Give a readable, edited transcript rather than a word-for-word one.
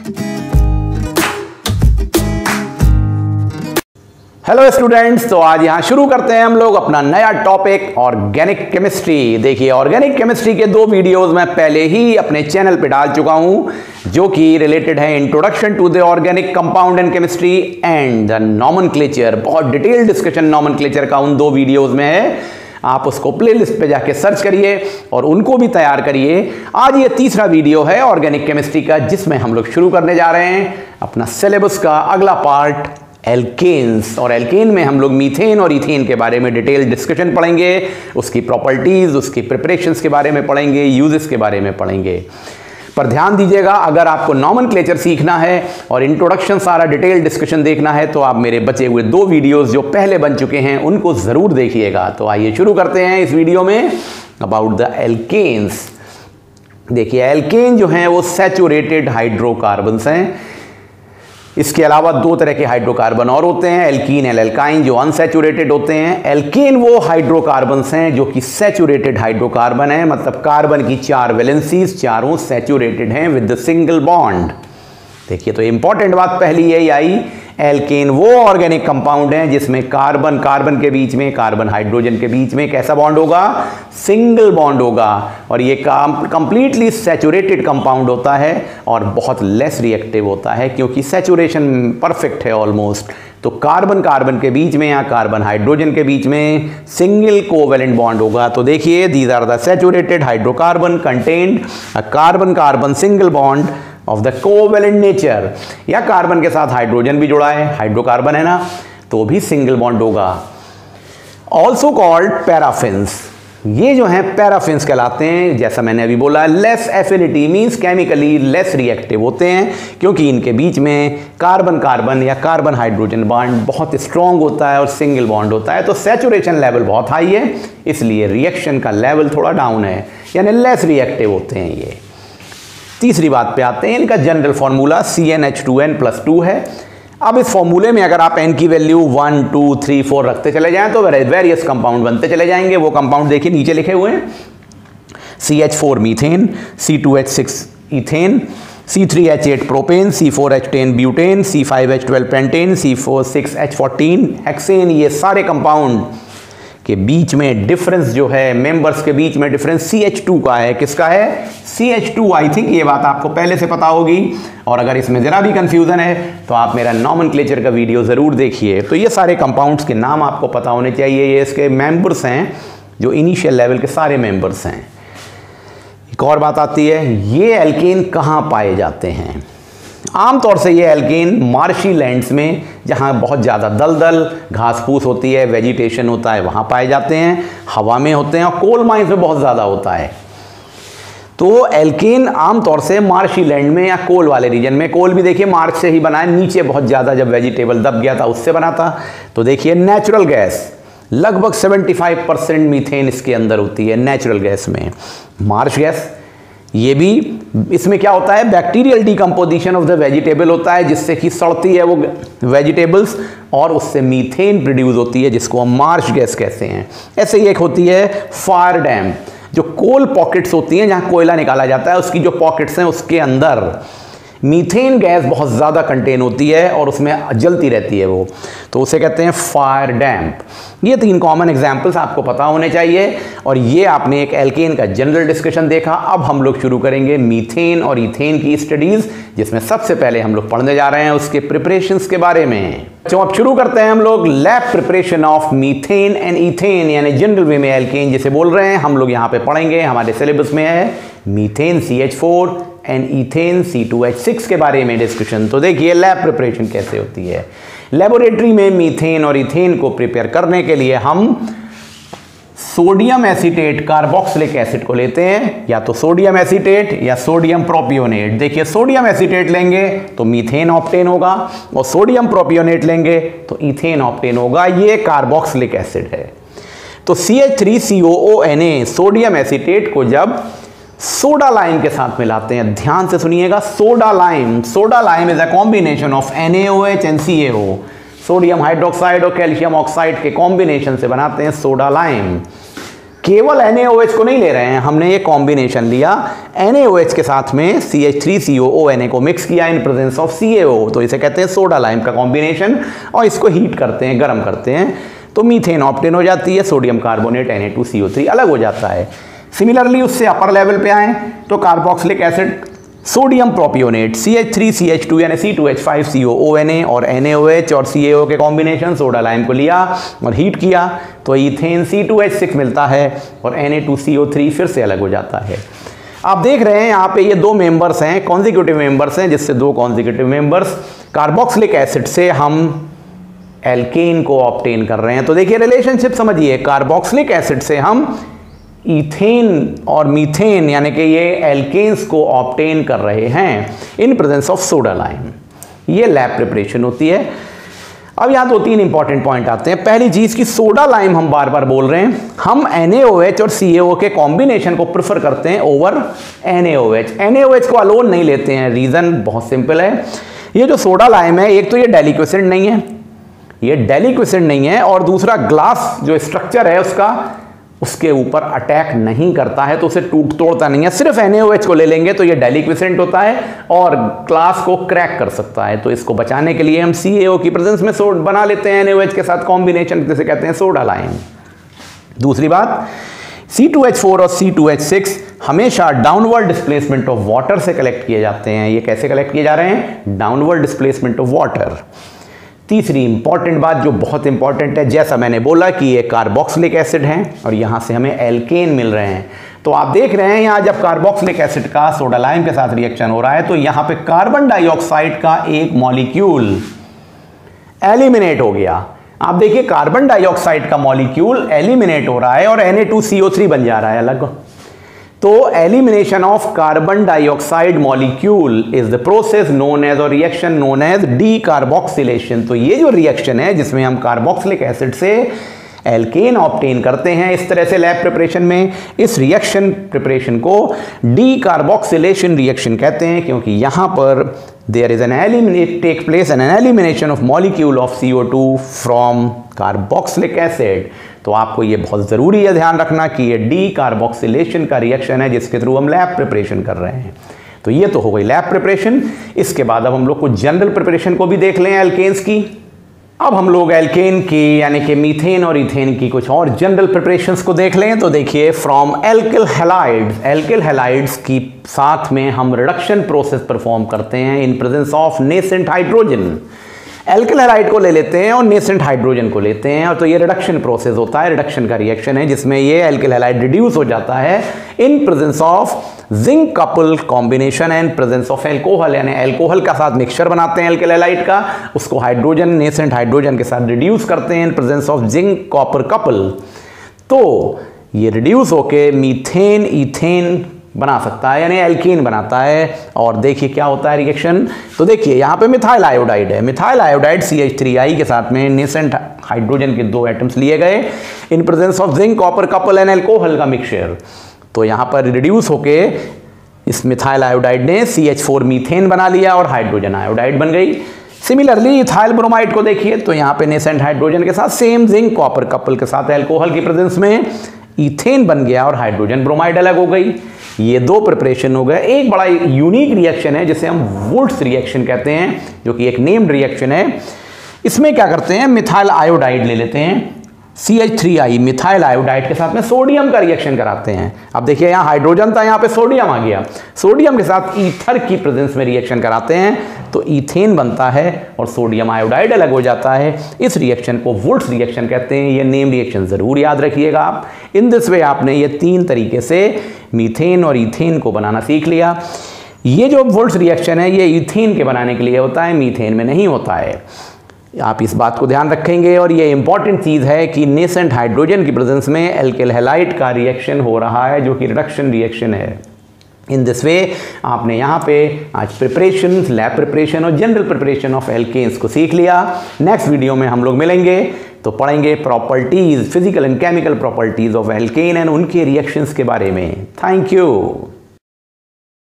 Hello students, तो आज यहां शुरू करते हैं हम लोग अपना नया टॉपिक ऑर्गेनिक केमिस्ट्री। देखिए, ऑर्गेनिक केमिस्ट्री के 2 वीडियोस मैं पहले ही अपने चैनल पे डाल चुका हूं जो कि रिलेटेड है introduction to the organic compound and chemistry and the nomenclature. बहुत डिटेल डिस्कशन नॉमेनक्लेचर का उन 2 वीडियोस में है। आप उसको प्लेलिस्ट पे जाके सर्च करिए और उनको भी तैयार करिए। आज ये तीसरा वीडियो है ऑर्गेनिक केमिस्ट्री का, जिसमें हम लोग शुरू करने जा रहे हैं अपना सिलेबस का अगला पार्ट, एल्केन्स। और एल्केन में हम लोग मीथेन और इथेन के बारे में डिटेल डिस्कशन पढ़ेंगे, उसकी प्रॉपर्टीज, उसकी प्रिपरेशंस के बारे में पढ़ेंगे, यूजेस के बारे में पढ़ेंगे। पर ध्यान दीजिएगा, अगर आपको नॉमेनक्लेचर सीखना है और इंट्रोडक्शन सारा डिटेल डिस्कशन देखना है तो आप मेरे बचे हुए 2 वीडियोस जो पहले बन चुके हैं उनको जरूर देखिएगा। तो आइए शुरू करते हैं इस वीडियो में अबाउट द एल्केन्स। देखिए, एल्केन जो हैं वो सैचुरेटेड हाइड्रोकार्बन्स हैं। इसके अलावा 2 तरह के हाइड्रोकार्बन और होते हैं, एल्कीन एंड एल्काइन, जो अनसैचुरेटेड होते हैं। एल्केन वो हाइड्रोकार्बन्स हैं जो कि सैचुरेटेड हाइड्रोकार्बन है, मतलब कार्बन की 4 वैलेंसीज चारों सैचुरेटेड हैं विद द सिंगल बॉन्ड। देखिए, तो इंपॉर्टेंट बात पहली यही आई, एल्केन वो ऑर्गेनिक कंपाउंड है जिसमें कार्बन कार्बन के बीच में, कार्बन हाइड्रोजन के बीच में कैसा बॉन्ड होगा? सिंगल बॉन्ड होगा। और ये कंप्लीटली सैचुरेटेड कंपाउंड होता है और बहुत लेस रिएक्टिव होता है क्योंकि सैचुरेशन परफेक्ट है ऑलमोस्ट। तो कार्बन कार्बन के बीच में या कार्बन हाइड्रोजन के बीच में सिंगल कोवेलेंट बॉन्ड होगा। तो देखिए, these are the saturated hydrocarbon contained a carbon carbon single bond of the covalent nature. या कार्बन के साथ हाइड्रोजन भी जुड़ा है, हाइड्रोकार्बन है ना, तो भी सिंगल बॉन्ड होगा। Also called paraffins. ये जो हैं पैराफिन्स कहलाते हैं। जैसा मैंने अभी बोला, less affinity means chemically less reactive होते हैं क्योंकि इनके बीच में कार्बन कार्बन या कार्बन हाइड्रोजन बॉन्ड बहुत स्ट्रॉन्ग होता है और सिंगल बॉन्ड होता है। तो सैचुरेशन लेवल बहुत हाई है, इसलिए रिएक्शन का लेवल थोड़ा डाउन है, यानी लेस रिएक्टिव होते हैं ये। तीसरी बात पे आते हैं, इनका जनरल फॉर्मूला CnH2n+2 है। अब इस फॉर्मूले में अगर आप n की वैल्यू 1, 2, 3, 4 रखते चले जाएं तो वेरियस कंपाउंड बनते चले जाएंगे। वो कंपाउंड देखिए नीचे लिखे हुए हैं, CH4 methane, C2H6 ethane, C3H8 propane, C4H10 butane, C5H12 pentane, C6H14 hexane. ये सारे कंपाउंड के बीच में डिफरेंस जो है, मेंबर्स के बीच में डिफरेंस CH2 का है। किसका है? CH2। आई थिंक ये बात आपको पहले से पता होगी, और अगर इसमें जरा भी कंफ्यूजन है तो आप मेरा नॉमेनक्लेचर का वीडियो जरूर देखिए। तो ये सारे कंपाउंड्स के नाम आपको पता होने चाहिए। ये इसके मेंबर्स हैं जो इनिशियल लेवल के सारे मेंबर्स हैं। एक और बात आती है, ये एल्केन कहाँ पाए जाते हैं? आमतौर से ये एल्केन मार्शी लैंड्स में, जहाँ बहुत ज़्यादा दलदल घास फूस होती है, वेजिटेशन होता है, वहाँ पाए जाते हैं। हवा में होते हैं और कोल माइंस में बहुत ज़्यादा होता है। तो एल्केन आमतौर से मार्शी लैंड में या कोल वाले रीजन में, कोल भी देखिए मार्च से ही बना है, नीचे बहुत ज़्यादा जब वेजिटेबल दब गया था उससे बना था। तो देखिए, नेचुरल गैस लगभग 75% मीथेन इसके अंदर होती है नेचुरल गैस में। मार्श गैस, ये भी, इसमें क्या होता है? Bacterial decomposition of the vegetable होता है, जिससे कि सड़ती है वो वेजिटेबल्स और उससे मीथेन प्रोड्यूस होती है, जिसको हम मार्श गैस कहते हैं। ऐसे ही एक होती है फायर डैम, जो कोल पॉकेट्स होती हैं जहाँ कोयला निकाला जाता है, उसकी जो पॉकेट्स हैं उसके अंदर मीथेन गैस बहुत ज़्यादा कंटेन होती है और उसमें जलती रहती है वो, तो उसे कहते हैं फायर डैम्प। ये 3 कॉमन एग्जाम्पल्स आपको पता होने चाहिए। और ये आपने एक एल्केन का जनरल डिस्कशन देखा। अब हम लोग शुरू करेंगे मीथेन और इथेन की स्टडीज़, जिसमें सबसे पहले हम लोग पढ़ने जा रहे हैं उसके प्रिपरेशंस के बारे में। तो अब शुरू करते हैं हम लोग lab preparation of methane and ethane, यानी जनरल वे में एल्केन जिसे बोल रहे हैं। हम लोग यहाँ पे पढ़ेंगे, हमारे सिलेबस में है methane CH4 and ethane C2H6 के बारे में डिस्कशन। तो देखिए, लैब प्रिपरेशन कैसे होती है। लेबोरेटरी में मीथेन और इथेन को प्रिपेयर करने के लिए हम सोडियम एसीटेट कार्बोक्सिलिक एसिड को लेते हैं, या तो सोडियम एसीटेट या सोडियम प्रोपियोनेट। देखिए, सोडियम एसीटेट लेंगे तो मीथेन ऑब्टेन होगा और सोडियम प्रोपियोनेट लेंगे तो इथेन ऑब्टेन होगा। ये कार्बोक्सिलिक एसिड है। तो CH3COONA सोडियम एसीटेट को जब सोडा लाइम के साथ मिलाते हैं, ध्यान से सुनिएगा, soda lime is a combination of NaOH and CaO। Sodium hydroxide और कैल्शियम ऑक्साइड के कॉम्बिनेशन से बनाते हैं सोडा लाइम। केवल NaOH को नहीं ले रहे हैं, हमने ये कॉम्बिनेशन लिया, NaOH के साथ में CH3COONA को मिक्स किया इन प्रेजेंस ऑफ CaO, तो इसे कहते हैं सोडा लाइम का कॉम्बिनेशन, और इसको हीट करते हैं, गर्म करते हैं, तो मीथेन ऑब्टेन हो जाती है, सोडियम कार्बोनेट Na2CO3 अलग हो जाता है। सिमिलरली उससे अपर लेवल पे आए तो carboxylic acid, sodium propionate, CH3CH2 यानी C2H5COONA और NaOH और CaO के कॉम्बिनेशन सोडा लाइम को लिया और हीट किया तो इथेन C2H6 मिलता है और Na2CO3 फिर से अलग हो जाता है। आप देख रहे हैं यहाँ पे ये दो मेंबर्स हैं, कॉन्जिक्यूटिव मेंबर्स हैं, जिससे दो कॉन्जिक्यूटिव मेंबर्स, कार्बोक्सिलिक एसिड से हम एल्केन को ऑब्टेन कर रहे हैं। तो देखिए रिलेशनशिप समझिए, कार्बोक्सिलिक एसिड से हम इथेन और मीथेन यानी कि ये एल्केन्स को ऑब्टेन कर रहे हैं in presence of soda lime. ये लैब प्रिपरेशन होती है। अब यहाँ दो तीन इंपॉर्टेंट पॉइंट आते हैं। पहली चीज की सोडा लाइम हम बार बार बोल रहे हैं, हम NaOH और CaO के कॉम्बिनेशन को प्रेफर करते हैं ओवर NaOH। NaOH को अलोन नहीं लेते हैं, रीजन बहुत सिंपल है, ये जो सोडा लाइम है, एक तो ये डेलिक्विसेंट नहीं है, ये डेलिक्विसेंट नहीं है, और दूसरा ग्लास जो स्ट्रक्चर है उसका उसके ऊपर अटैक नहीं करता है, तो उसे टूट तोड़ता नहीं है। सिर्फ NaOH को ले लेंगे तो ये डेलिक्विसेंट होता है और ग्लास को क्रैक कर सकता है, तो इसको बचाने के लिए हम CaO की प्रेजेंस में बना लेते हैं NaOH के साथ कॉम्बिनेशन, जिसे कहते हैं सोडा लाइम। दूसरी बात, C2H4 और C2H6 हमेशा डाउनवर्ड डिस्प्लेसमेंट ऑफ वाटर से कलेक्ट किए जाते हैं। ये कैसे कलेक्ट किए जा रहे हैं? Downward displacement of water. तीसरी इंपॉर्टेंट बात जो बहुत इंपॉर्टेंट है, जैसा मैंने बोला कि ये कार्बोक्सिलिक एसिड हैं और यहाँ से हमें एल्केन मिल रहे हैं, तो आप देख रहे हैं यहाँ जब कार्बोक्सिलिक एसिड का सोडा लाइम के साथ रिएक्शन हो रहा है तो यहाँ पे कार्बन डाइऑक्साइड का एक मॉलिक्यूल एलिमिनेट हो गया। आप देखिए कार्बन डाइऑक्साइड का मॉलिक्यूल एलिमिनेट हो रहा है और Na2CO3 बन जा रहा है अलग। तो elimination of carbon dioxide molecule is the process known as और रिएक्शन नोन एज डीकार्बोक्सिलेशन। तो ये जो रिएक्शन है जिसमें हम कार्बोक्सिलिक एसिड से एल्केन ऑब्टेन करते हैं इस तरह से लैब प्रिपरेशन में, इस रिएक्शन प्रिपरेशन को डीकार्बोक्सिलेशन रिएक्शन कहते हैं, क्योंकि यहां पर there is take place an elimination of molecule of CO2 from carboxylic acid. तो आपको ये बहुत ज़रूरी है ध्यान रखना कि ये डीकार्बोक्सिलेशन का रिएक्शन है जिसके थ्रू हम लैब प्रिपरेशन कर रहे हैं। तो ये तो हो गई लैब प्रिपरेशन। इसके बाद अब हम लोग कुछ जनरल प्रिपरेशन को भी देख लें एल्केन्स की। अब हम लोग एल्केन की यानी कि मीथेन और इथेन की कुछ और जनरल प्रिपरेशंस को देख लें। तो देखिए, from alkyl halides, alkyl halides की साथ में हम रिडक्शन प्रोसेस परफॉर्म करते हैं in presence of nascent hydrogen. Alkyl halide को ले लेते हैं और नेसेंट हाइड्रोजन को लेते हैं, और तो ये रिडक्शन प्रोसेस होता है, रिडक्शन का रिएक्शन है जिसमें ये एल्किल हैलाइड रिड्यूस हो जाता है in presence of zinc couple combination and presence of alcohol, यानी एल्कोहल का साथ मिक्सचर बनाते हैं एल्किल हैलाइड का, उसको हाइड्रोजन नेसेंट हाइड्रोजन के साथ रिड्यूस करते हैं in presence of zinc copper couple. तो ये रिड्यूस होके मीथेन इथेन बना सकता है, यानी एल्कीन बनाता है। और देखिए क्या होता है रिएक्शन। तो देखिए यहाँ पे मिथाइल आयोडाइड है, मिथाइल आयोडाइड CH3I के साथ में नेसेंट हाइड्रोजन के दो एटम्स लिए गए in presence of zinc copper couple and alcohol का मिक्सचर। तो यहाँ पर रिड्यूस होके इस मिथाइल आयोडाइड ने CH4 मीथेन बना लिया और हाइड्रोजन आयोडाइड बन गई। सिमिलरली इथाइल ब्रोमाइड को देखिए, तो यहाँ पे नेसेंट हाइड्रोजन के साथ सेम जिंक कॉपर कपल के साथ एल्कोहल की प्रेजेंस में इथेन बन गया और हाइड्रोजन ब्रोमाइड अलग हो गई। ये दो प्रिपरेशन हो गए। एक बड़ा यूनिक रिएक्शन है जिसे हम वुल्ट्स रिएक्शन कहते हैं, जो कि एक नेम्ड रिएक्शन है। इसमें क्या करते हैं, मिथाइल आयोडाइड ले लेते हैं CH3I मिथाइल आयोडाइड के साथ में सोडियम का रिएक्शन कराते हैं। अब देखिए यहाँ हाइड्रोजन था, यहाँ पे सोडियम आ गया, सोडियम के साथ ईथर की प्रेजेंस में रिएक्शन कराते हैं तो इथेन बनता है और सोडियम आयोडाइड अलग हो जाता है। इस रिएक्शन को वुल्ट्स रिएक्शन कहते हैं। ये नेम रिएक्शन जरूर याद रखिएगा आप। इन दिस वे आपने ये तीन तरीके से मीथेन और इथेन को बनाना सीख लिया। ये जो वुल्ट्स रिएक्शन है ये इथेन के बनाने के लिए होता है, मीथेन में नहीं होता है। आप इस बात को ध्यान रखेंगे। और ये इंपॉर्टेंट चीज़ है कि नेसेंट हाइड्रोजन की प्रेजेंस में एल्किल हैलाइड का रिएक्शन हो रहा है जो कि रिडक्शन रिएक्शन है। इन दिस वे आपने यहाँ पे आज प्रिपरेशन, लैब प्रिपरेशन और जनरल प्रिपरेशन ऑफ एल्केन्स को सीख लिया। नेक्स्ट वीडियो में हम लोग मिलेंगे तो पढ़ेंगे properties, physical and chemical properties of alkane and उनके रिएक्शंस के बारे में। Thank you.